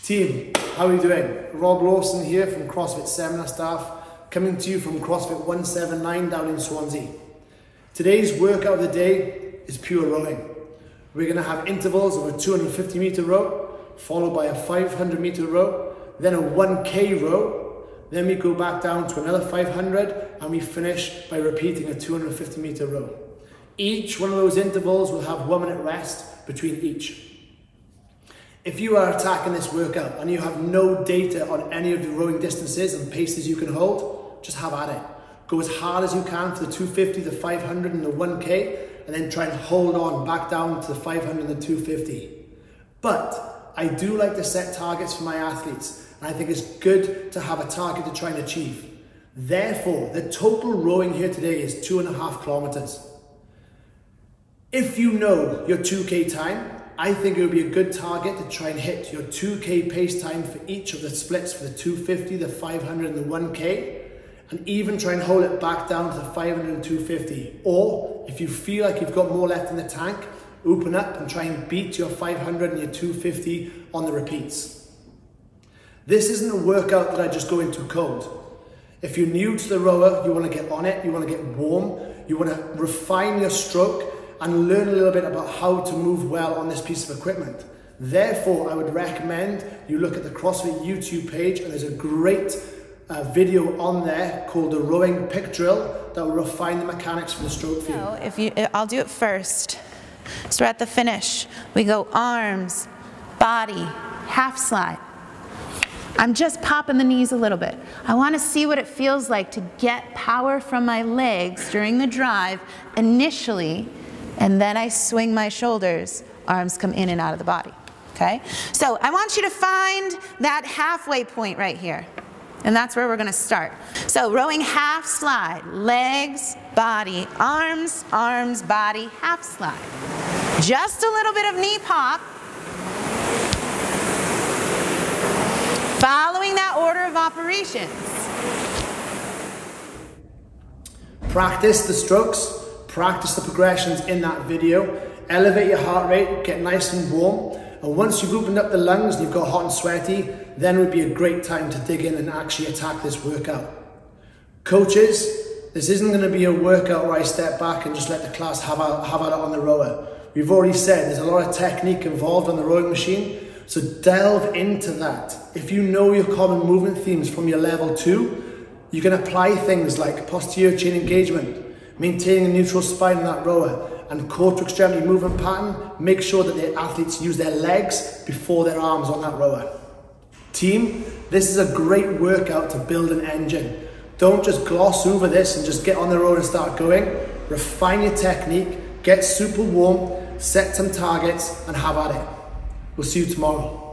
Team, how are you doing? Rob Lawson here from CrossFit Seminar Staff, coming to you from CrossFit 179 down in Swansea. Today's workout of the day is pure rowing. We're going to have intervals of a 250 meter row, followed by a 500 meter row, then a 1K row, then we go back down to another 500, and we finish by repeating a 250 meter row. Each one of those intervals will have 1 minute rest between each. If you are attacking this workout and you have no data on any of the rowing distances and paces you can hold, just have at it. Go as hard as you can for the 250, the 500 and the 1K, and then try and hold on back down to the 500 and the 250. But I do like to set targets for my athletes, and I think it's good to have a target to try and achieve. Therefore, the total rowing here today is 2.5 kilometers. If you know your 2K time, I think it would be a good target to try and hit your 2K pace time for each of the splits for the 250, the 500 and the 1K, and even try and hold it back down to the 500 and 250. Or if you feel like you've got more left in the tank, open up and try and beat your 500 and your 250 on the repeats. This isn't a workout that I just go into cold. If you're new to the rower, you want to get on it, you want to get warm, you want to refine your stroke, and learn a little bit about how to move well on this piece of equipment. Therefore, I would recommend you look at the CrossFit YouTube page, and there's a great video on there called the Rowing Pick Drill that will refine the mechanics for the stroke for you. I'll do it first. So we're at the finish. We go arms, body, half slide. I'm just popping the knees a little bit. I want to see what it feels like to get power from my legs during the drive initially, and then I swing my shoulders, arms come in and out of the body, okay? So I want you to find that halfway point right here, and that's where we're gonna start. So rowing half slide, legs, body, arms, arms, body, half slide. Just a little bit of knee pop. Following that order of operations. Practice the strokes. Practice the progressions in that video, elevate your heart rate, get nice and warm, and once you've opened up the lungs and you've got hot and sweaty, then would be a great time to dig in and actually attack this workout. Coaches, this isn't going to be a workout where I step back and just let the class have at it on the rower. We've already said there's a lot of technique involved on the rowing machine, so delve into that. If you know your common movement themes from your level 2, you can apply things like posterior chain engagement, maintaining a neutral spine in that rower, and core to extremity movement pattern. Make sure that the athletes use their legs before their arms on that rower. Team, this is a great workout to build an engine. Don't just gloss over this and just get on the rower and start going. Refine your technique, get super warm, set some targets, and have at it. We'll see you tomorrow.